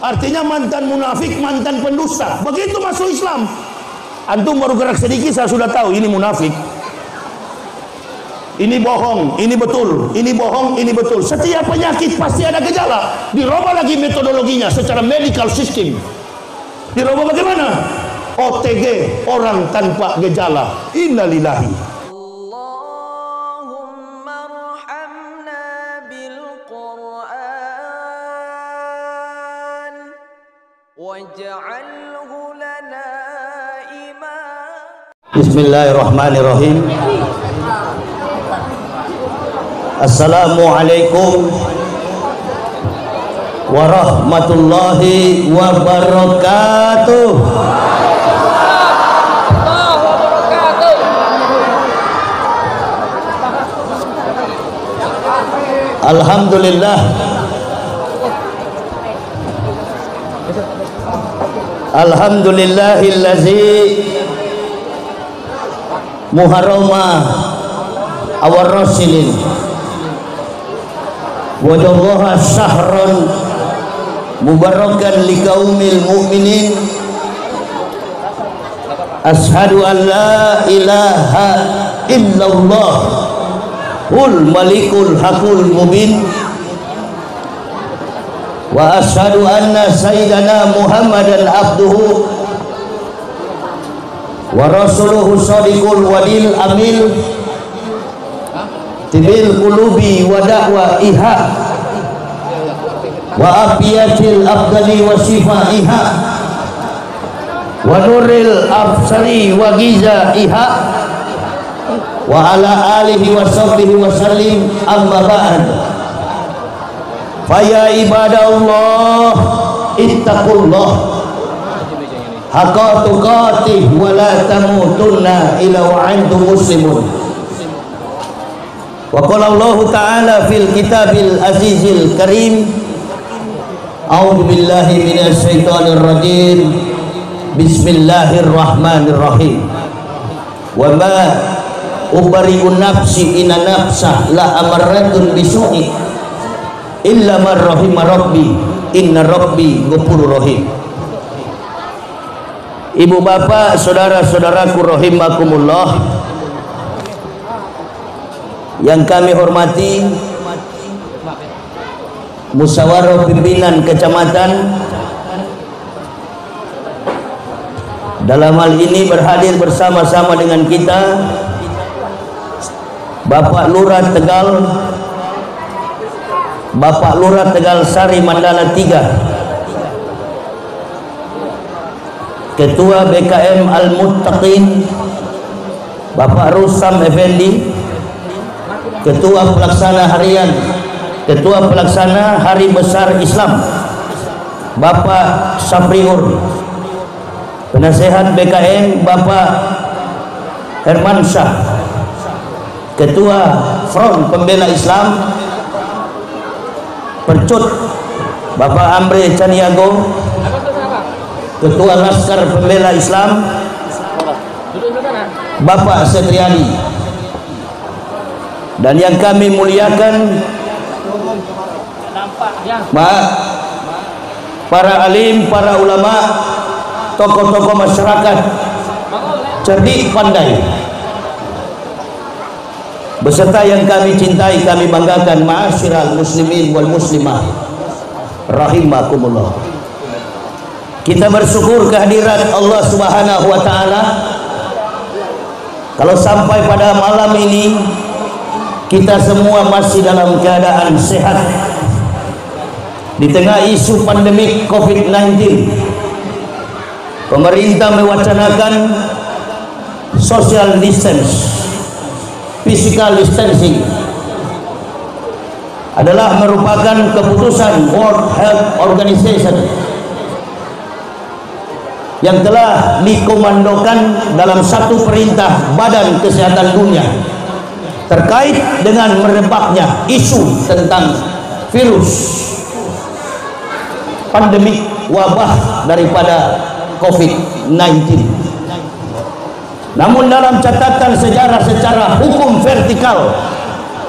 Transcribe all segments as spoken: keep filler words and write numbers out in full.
Artinya mantan munafik, mantan pendusta. Begitu masuk Islam, antum baru gerak sedikit saya sudah tahu ini munafik, ini bohong, ini betul, ini bohong, ini betul. Setiap penyakit pasti ada gejala. Dirubah lagi metodologinya secara medical system. Dirubah bagaimana? O T G, orang tanpa gejala. Innalillahi. Bismillahirrahmanirrahim. Assalamualaikum warahmatullahi wabarakatuh. Alhamdulillah. Alhamdulillahillazi muharrama awar rasulin wajallaha syahran mubarakan liqaumil mu'minin. Ashhadu an la ilaha illallah ul malikul hakul mubin wa ashhadu anna sayyidana Muhammadan abduhu wa rasuluhu shadiqul wadil amin tibil qulubi wa da'wa iha wa afiyatil afdali wa shifaiha wa nuril absari wa giza iha wa ala alihi wa sahbihi wa sallim. Amma ba'd. Faya ibadallah ittaqullah haqqa tuqatih wa la tamutunna illa wa antum muslimun. Wa qala Allah ta'ala fil kitabil azizil karim, a'udzu billahi minasy syaithanir rajim, bismillahirrahmanirrahim. Wa ma ubari'un nafsi inna nafsa la amaratun bisu'i illa man rahima rabbi inna rabbi ghafurur rahim. Ibu bapak, saudara-saudaraku rahimakumullah yang kami hormati, musyawarah pimpinan kecamatan, dalam hal ini berhadir bersama-sama dengan kita Bapak Lurah Tegal, Bapak Lurah Tegal Sari Mandala tiga, Ketua B K M Al-Muttaqin Bapak Rusam Effendi, Ketua Pelaksana Harian Ketua Pelaksana Hari Besar Islam Bapak Sapriur, Penasehat B K M Bapak Herman Syah, Ketua Front Pembela Islam Percut Bapak Amri Caniago, Ketua Laskar Pembela Islam Bapak Setriani, dan yang kami muliakan para alim, para ulama, tokoh-tokoh masyarakat cerdik pandai, beserta yang kami cintai, kami banggakan, ma'asyiral muslimin wal muslimah rahimakumullah. Kita bersyukur kehadiran Allah Subhanahu wa taala. Kalau sampai pada malam ini kita semua masih dalam keadaan sehat di tengah isu pandemik covid sembilan belas, pemerintah mewacanakan social distance, physical distancing adalah merupakan keputusan World Health Organization yang telah dikomandokan dalam satu perintah Badan Kesehatan Dunia terkait dengan merebaknya isu tentang virus pandemik wabah daripada covid sembilan belas. Namun dalam catatan sejarah secara hukum vertikal,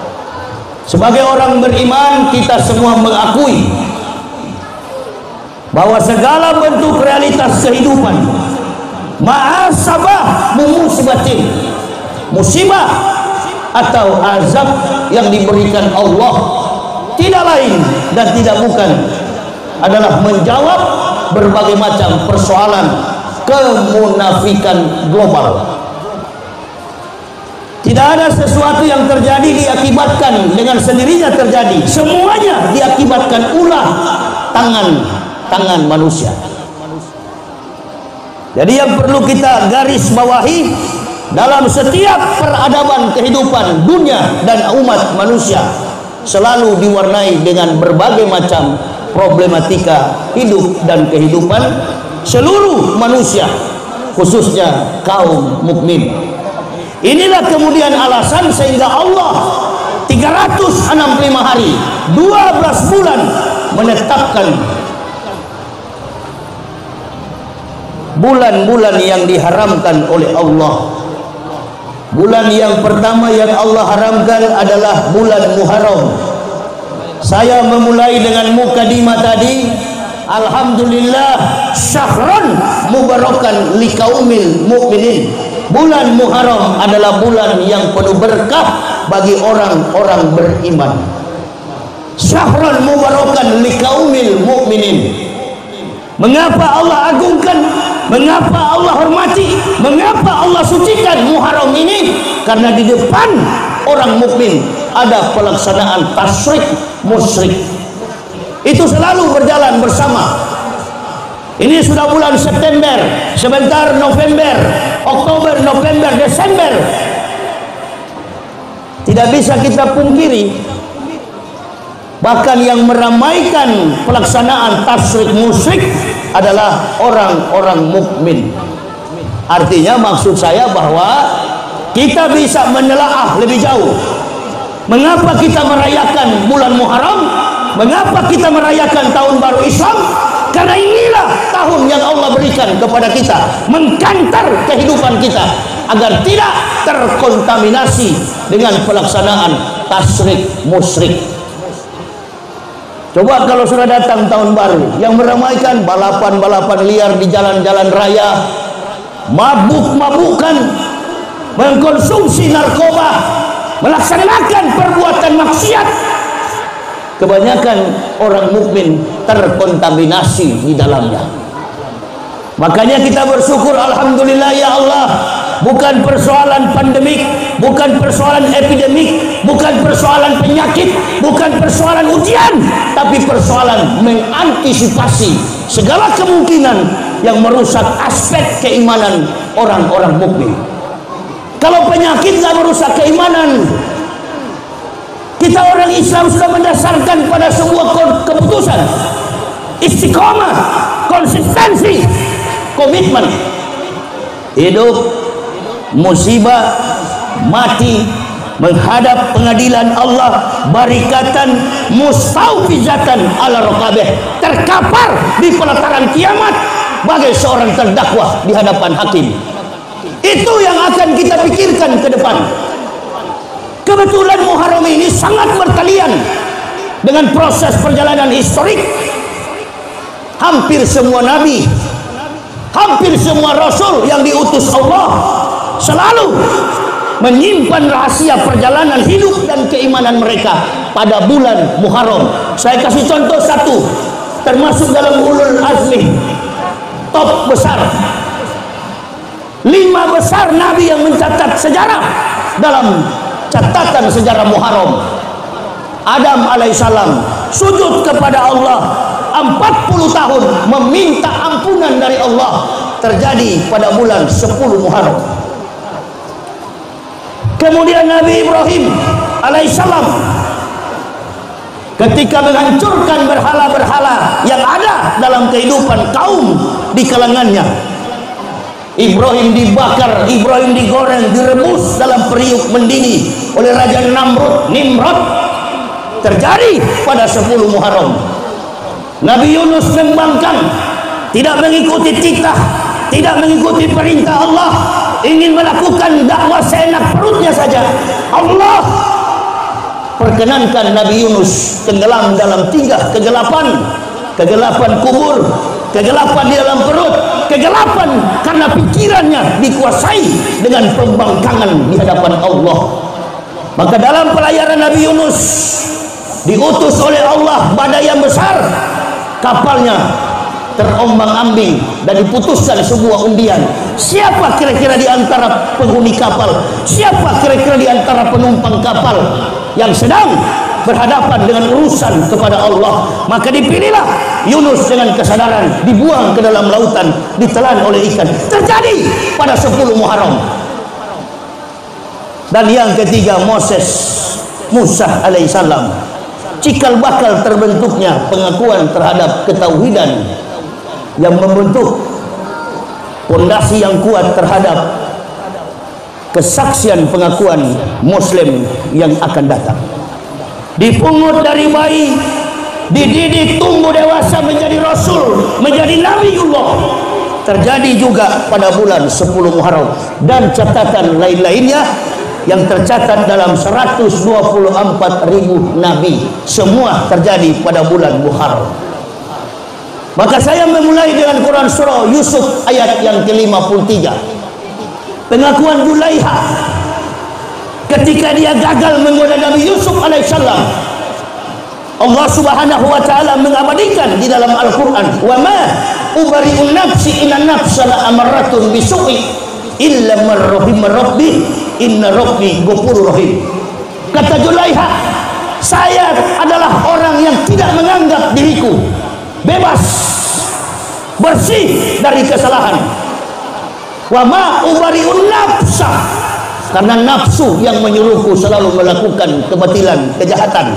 sebagai orang beriman kita semua mengakui bahwa segala bentuk realitas kehidupan ma'asabah musibatin, musibah atau azab yang diberikan Allah tidak lain dan tidak bukan adalah menjawab berbagai macam persoalan kemunafikan global. Tidak ada sesuatu yang terjadi diakibatkan dengan sendirinya terjadi, semuanya diakibatkan ulah tangan tangan manusia. Jadi yang perlu kita garis bawahi dalam setiap peradaban kehidupan dunia dan umat manusia selalu diwarnai dengan berbagai macam problematika hidup dan kehidupan seluruh manusia, khususnya kaum mukmin. Inilah kemudian alasan sehingga Allah tiga ratus enam puluh lima hari dua belas bulan menetapkan bulan-bulan yang diharamkan oleh Allah. Bulan yang pertama yang Allah haramkan adalah bulan Muharram. Saya memulai dengan mukadimah tadi, alhamdulillah syahran mubarakan liqaumil mukminin. Bulan Muharram adalah bulan yang penuh berkah bagi orang-orang beriman. Syahran mubarakan liqaumil mukminin. Mengapa Allah agungkan? Mengapa Allah hormati? Mengapa Allah sucikan Muharram ini? Karena di depan orang mukmin ada pelaksanaan tasyrik musyrik. Itu selalu berjalan bersama. Ini sudah bulan September, sebentar November, Oktober, November, Desember. Tidak bisa kita pungkiri, bahkan yang meramaikan pelaksanaan tasyrik musyrik adalah orang-orang mukmin. Artinya maksud saya bahwa kita bisa menelaah lebih jauh. Mengapa kita merayakan bulan Muharram? Mengapa kita merayakan tahun baru Islam? Karena inilah tahun yang Allah berikan kepada kita, mengkantar kehidupan kita agar tidak terkontaminasi dengan pelaksanaan tasyrik musyrik. Coba kalau sudah datang tahun baru yang meramaikan balapan-balapan liar di jalan-jalan raya, mabuk-mabukan, mengkonsumsi narkoba, melaksanakan perbuatan maksiat, kebanyakan orang mukmin terkontaminasi di dalamnya. Makanya kita bersyukur, alhamdulillah ya Allah, bukan persoalan pandemik, bukan persoalan epidemik, bukan persoalan penyakit, bukan persoalan ujian, tapi persoalan mengantisipasi segala kemungkinan yang merusak aspek keimanan orang-orang mukmin. Kalau penyakit nggak merusak keimanan, kita orang Islam sudah mendasarkan pada sebuah keputusan, istiqomah, konsistensi, komitmen. Hidup, musibah, mati, menghadap pengadilan Allah, barikatan mustawfizatan ala raqabah, terkapar di pelataran kiamat bagai seorang terdakwa di hadapan hakim. Itu yang akan kita pikirkan ke depan. Kebetulan Muharram ini sangat bertalian dengan proses perjalanan historik. Hampir semua nabi, hampir semua rasul yang diutus Allah selalu menyimpan rahasia perjalanan hidup dan keimanan mereka pada bulan Muharram. Saya kasih contoh satu, termasuk dalam ulul azmi, top besar, lima besar nabi yang mencatat sejarah dalam catatan sejarah Muharram. Adam alaihissalam sujud kepada Allah empat puluh tahun meminta ampunan dari Allah, terjadi pada bulan sepuluh Muharram. Kemudian Nabi Ibrahim alaihissalam ketika menghancurkan berhala-berhala yang ada dalam kehidupan kaum di kalangannya, Ibrahim dibakar, Ibrahim digoreng, direbus dalam periuk mendidih oleh Raja Namrud, Nimrod, terjadi pada sepuluh Muharram. Nabi Yunus membangkang, tidak mengikuti titah, tidak mengikuti perintah Allah, ingin melakukan dakwah seenak perutnya saja. Allah perkenankan Nabi Yunus tenggelam dalam tiga kegelapan kegelapan kubur, kegelapan di dalam perut, kegelapan karena pikirannya dikuasai dengan pembangkangan di hadapan Allah. Maka dalam pelayaran Nabi Yunus diutus oleh Allah badai yang besar, kapalnya terombang-ambing dan diputuskan sebuah undian. Siapa kira-kira di antara penghuni kapal, siapa kira-kira di antara penumpang kapal yang sedang berhadapan dengan urusan kepada Allah? Maka dipilihlah Yunus dengan kesadaran, dibuang ke dalam lautan, ditelan oleh ikan. Terjadi pada sepuluh Muharram. Dan yang ketiga, Moses, Musa alaihissalam, cikal bakal terbentuknya pengakuan terhadap ketauhidan yang membentuk fondasi yang kuat terhadap kesaksian pengakuan Muslim yang akan datang. Dipungut dari bayi, dididik tumbuh dewasa menjadi Rasul, menjadi Nabiullah. Terjadi juga pada bulan sepuluh Muharram. Dan catatan lain-lainnya yang tercatat dalam seratus dua puluh empat ribu Nabi, semua terjadi pada bulan Muharram. Maka saya memulai dengan Quran surah Yusuf ayat yang ke lima puluh tiga. Pengakuan Zulaiha ketika dia gagal menggoda Nabi Yusuf alaihissalam. Allah subhanahu wa ta'ala mengabadikan di dalam Al-Quran, wa ma ubari'un nafsi inna nafsa la amaratun bisu'i illa marrahim rabbi inna rabbi ghafurur rahim. Kata Zulaiha, saya adalah orang yang tidak menganggap diriku bebas, bersih dari kesalahan. Wa ma ubari'un nafsa, karena nafsu yang menyuruhku selalu melakukan kebatilan, kejahatan.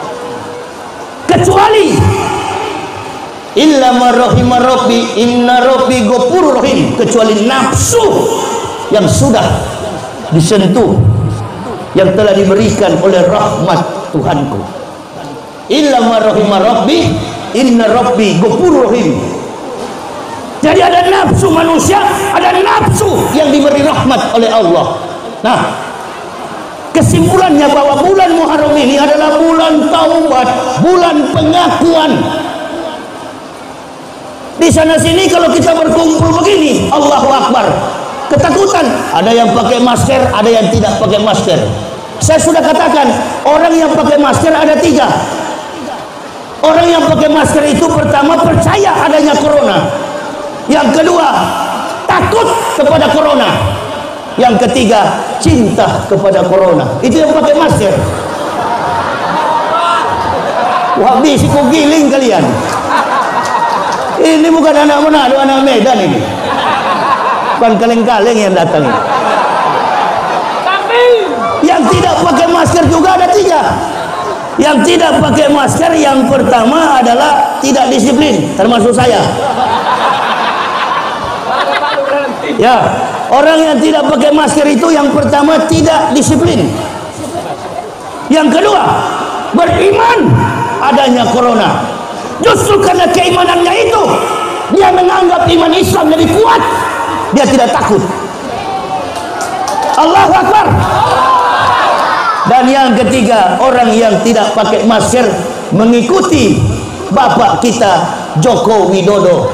Kecuali illa marrahima rabbi inna rabbi ghafurur rahim, kecuali nafsu yang sudah disentuh, yang telah diberikan oleh rahmat Tuhanku. Illa marrahima rabbi inna rabbi ghafurur rahim. Jadi ada nafsu manusia, ada nafsu yang diberi rahmat oleh Allah. Nah, kesimpulannya bahwa bulan Muharram ini adalah bulan taubat, bulan pengakuan. Di sana sini kalau kita berkumpul begini, Allahu Akbar, ketakutan. Ada yang pakai masker, ada yang tidak pakai masker. Saya sudah katakan, orang yang pakai masker ada tiga. Orang yang pakai masker itu pertama percaya adanya corona, yang kedua takut kepada corona, yang ketiga cinta kepada corona. Itu yang pakai masker. Wah, bisiku giling kalian. Ini bukan anak Manado, anak Medan ini. Bukan kaleng-kaleng yang datang ini. Yang tidak pakai masker juga ada tiga. Yang tidak pakai masker yang pertama adalah tidak disiplin, termasuk saya. Ya, orang yang tidak pakai masker itu yang pertama tidak disiplin. Yang kedua, beriman adanya corona. Justru karena keimanannya itu, dia menganggap iman Islam lebih kuat. Dia tidak takut. Allahu Akbar. Dan yang ketiga, orang yang tidak pakai masker mengikuti bapak kita Joko Widodo.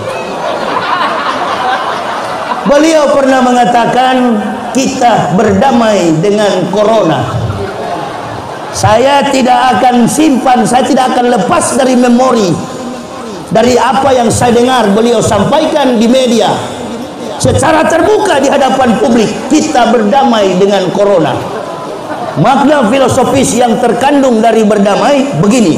Beliau pernah mengatakan kita berdamai dengan corona. Saya tidak akan simpan, saya tidak akan lepas dari memori, dari apa yang saya dengar beliau sampaikan di media secara terbuka di hadapan publik. Kita berdamai dengan corona. Makna filosofis yang terkandung dari berdamai begini.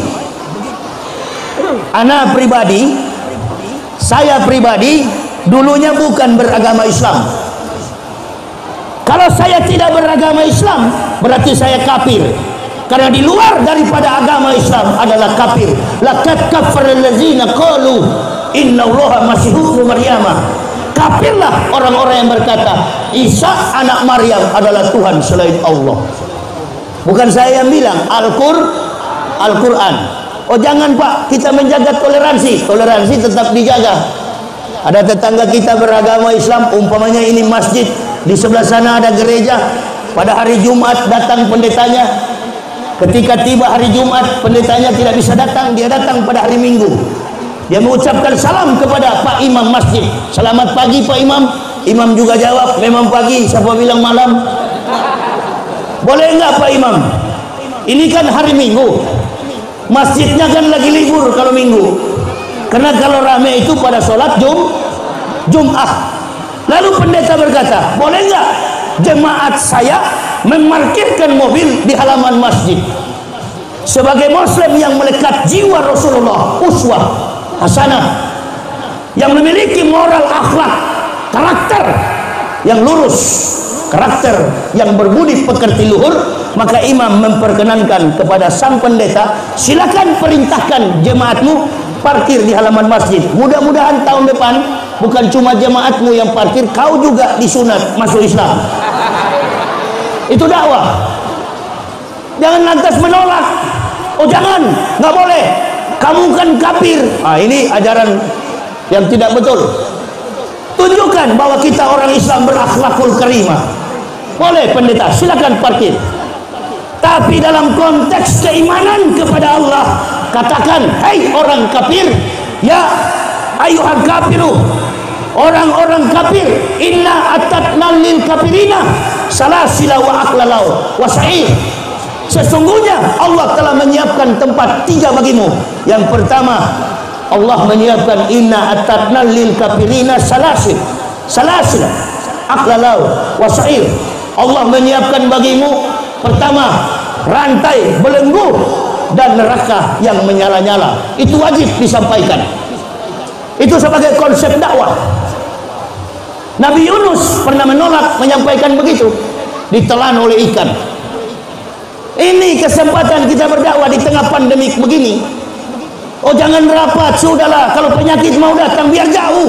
Ana pribadi, saya pribadi dulunya bukan beragama Islam. Kalau saya tidak beragama Islam, berarti saya kafir. Karena di luar daripada agama Islam adalah kafir. Laqad kafara allazina qalu innallaha masihu Maryam. Kafirlah orang-orang yang berkata Isa anak Maryam adalah Tuhan selain Allah. Bukan saya yang bilang, Al-Qur Al-Quran. Oh jangan Pak, kita menjaga toleransi. Toleransi tetap dijaga. Ada tetangga kita beragama Islam, umpamanya ini masjid, di sebelah sana ada gereja. Pada hari Jumat datang pendetanya. Ketika tiba hari Jumat, pendetanya tidak bisa datang, dia datang pada hari Minggu. Dia mengucapkan salam kepada Pak Imam masjid. Selamat pagi Pak Imam. Imam juga jawab, memang pagi, siapa bilang malam? Boleh enggak Pak Imam? Ini kan hari Minggu. Masjidnya kan lagi libur kalau Minggu. Karena kalau rame itu pada sholat Jum Jum'ah. Lalu pendeta berkata, boleh enggak jemaat saya memarkirkan mobil di halaman masjid? Sebagai muslim yang melekat jiwa Rasulullah, uswah hasanah, yang memiliki moral akhlak, karakter yang lurus, karakter yang berbudi pekerti luhur, maka imam memperkenankan kepada sang pendeta, silakan perintahkan jemaatmu parkir di halaman masjid. Mudah-mudahan tahun depan bukan cuma jemaatmu yang parkir, kau juga disunat masuk Islam. Itu dakwah. Jangan lantas menolak. Oh jangan, nggak boleh, kamu kan kafir. Ah, ini ajaran yang tidak betul. Tunjukkan bahwa kita orang Islam berakhlakul karimah. Boleh pendeta, silakan parkir. Tapi dalam konteks keimanan kepada Allah, katakan, hai orang kafir, ya ayuhan kafiru, orang-orang kafir, inna atatna lil kafirina salasila wa aklalau wa sa'ir. Sesungguhnya Allah telah menyiapkan tempat tiga bagimu. Yang pertama, Allah menyiapkan inna atatna lil kafirina salasil salasil aklalau wa sa'ir. Allah menyiapkan bagimu pertama rantai belenggu dan neraka yang menyala-nyala. Itu wajib disampaikan. Itu sebagai konsep dakwah. Nabi Yunus pernah menolak menyampaikan begitu, ditelan oleh ikan. Ini kesempatan kita berdakwah di tengah pandemik begini. Oh jangan rapat, sudahlah, kalau penyakit mau datang biar jauh.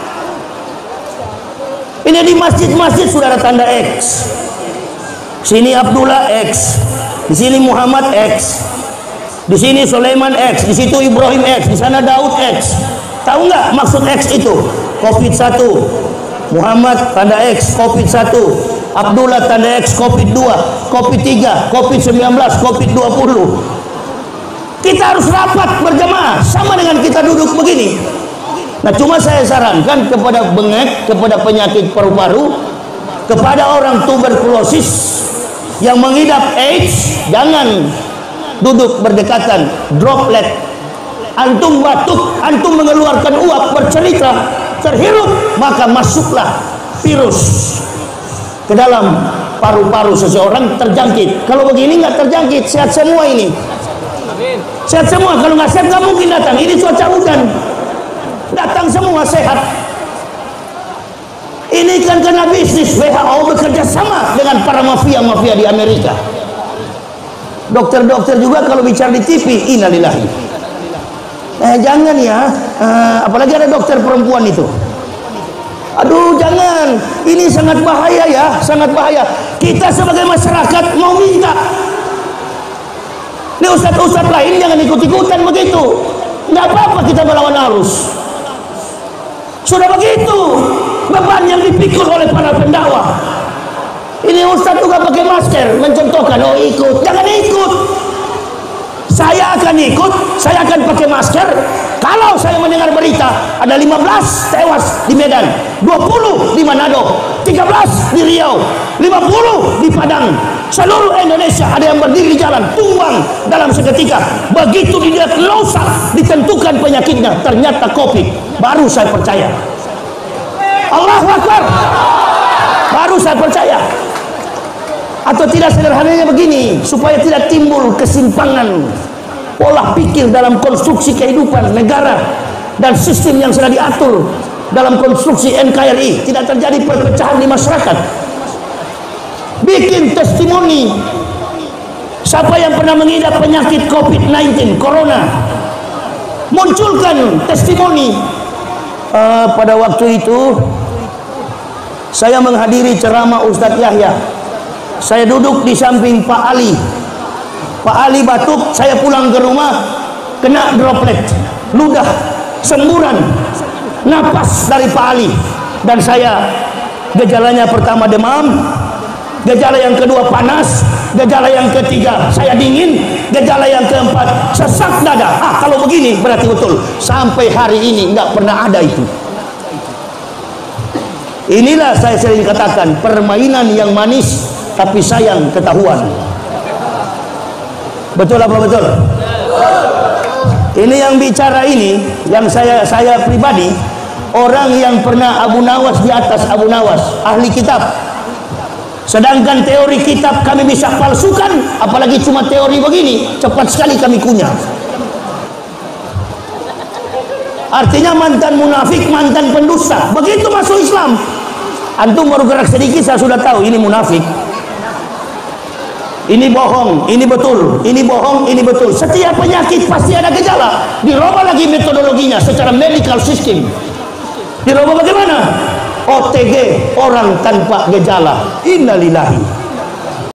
Ini di masjid-masjid sudah ada tanda X. Sini Abdullah X, di sini Muhammad X, di sini Sulaiman X, di situ Ibrahim X, di sana Daud X. Tahu nggak maksud X itu? Covid satu, Muhammad tanda X, Covid satu, Abdullah tanda X, Covid dua, Covid tiga, Covid sembilan belas, Covid dua puluh. Kita harus rapat berjamaah sama dengan kita duduk begini. Nah, cuma saya sarankan kepada bengek, kepada penyakit paru-paru, kepada orang tuberkulosis yang mengidap AIDS, jangan duduk berdekatan, droplet. Antum batuk, antum mengeluarkan uap, bercerita, terhirup, maka masuklah virus ke dalam paru-paru seseorang, terjangkit. Kalau begini nggak terjangkit, sehat semua ini. Sehat semua. Kalau nggak sehat nggak mungkin datang. Ini cuaca hujan, datang semua sehat. Ini kan karena bisnis. W H O bekerja sama dengan para mafia-mafia di Amerika. Dokter-dokter juga kalau bicara di T V, innalillahi. Eh jangan ya, uh, apalagi ada dokter perempuan itu. Aduh jangan, ini sangat bahaya ya, sangat bahaya. Kita sebagai masyarakat mau minta. Ini ustadz-ustadz lain jangan ikut-ikutan begitu. Nggak apa-apa kita melawan arus. Sudah begitu beban yang dipikul oleh para pendakwah. Ini ustadz juga pakai masker, mencontohkan, oh ikut, jangan ikut. Saya akan ikut, saya akan pakai masker kalau saya mendengar berita ada lima belas tewas di Medan, dua puluh di Manado, tiga belas di Riau, lima puluh di Padang. Seluruh Indonesia ada yang berdiri di jalan, tumbang dalam seketika. Begitu dilihat losak, ditentukan penyakitnya, ternyata Covid. Baru saya percaya. Allahu Akbar. Baru saya percaya. Atau tidak sederhananya begini, supaya tidak timbul kesimpangan pola pikir dalam konstruksi kehidupan negara dan sistem yang sudah diatur dalam konstruksi N K R I, tidak terjadi perpecahan di masyarakat. Bikin testimoni siapa yang pernah mengidap penyakit Covid sembilan belas, Corona, munculkan testimoni. Uh, pada waktu itu saya menghadiri ceramah Ustadz Yahya. Saya duduk di samping Pak Ali. Pak Ali batuk, saya pulang ke rumah kena droplet, ludah, semburan, napas dari Pak Ali. Dan saya, gejalanya pertama demam, gejala yang kedua panas, Gejala yang ketiga, saya dingin. Gejala yang keempat, sesak dada. Ah, kalau begini berarti betul. Sampai hari ini nggak pernah ada itu. Inilah saya sering katakan, permainan yang manis tapi sayang ketahuan. Betul apa betul? Ini yang bicara ini, yang saya saya pribadi, orang yang pernah Abu Nawas di atas Abu Nawas, ahli kitab. Sedangkan teori kitab kami bisa palsukan, apalagi cuma teori begini, cepat sekali kami kunyah. Artinya mantan munafik, mantan pendusta. Begitu masuk Islam, antum baru gerak sedikit saya sudah tahu ini munafik. Ini bohong, ini betul, ini bohong, ini betul. Setiap penyakit pasti ada gejala. Dirubah lagi metodologinya secara medical system. Dirubah bagaimana? O T G, orang tanpa gejala. Innalillahi.